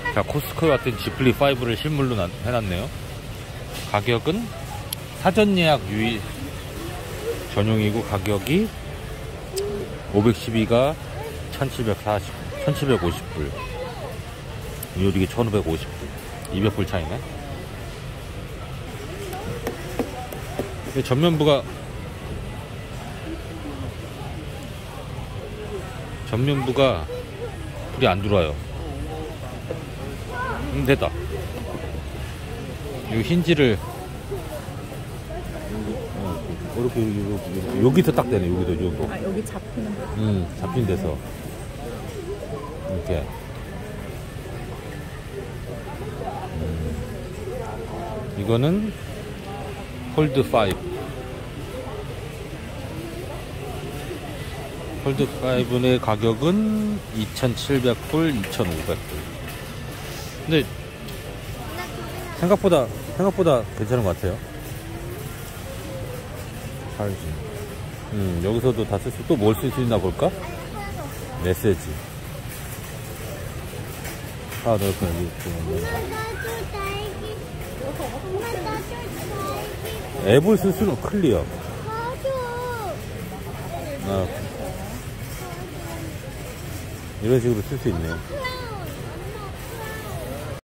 자, 코스코에 왔던 지플리 5를 실물로 해놨네요. 가격은 사전 예약 유의 전용이고, 가격이 512가 1750불. 이게 1550불. 200불 차이네. 전면부가 불이 안 들어와요. 됐다. 이 힌지를 이렇게 여기서 딱 되네. 여기도. 아, 여기 잡히는 데. 잡힌 데서 이렇게. 이거는 폴드 5. 폴드 5의 가격은 2,700불, 2,500불. 근데 생각보다 괜찮은 것 같아요. 여기서도 다 쓸 수, 또 뭘 쓸 수 있나 볼까? 메시지. 아, 넣었구나. 앱을 쓸 수는 클리어. 이런 식으로 쓸 수 있네요.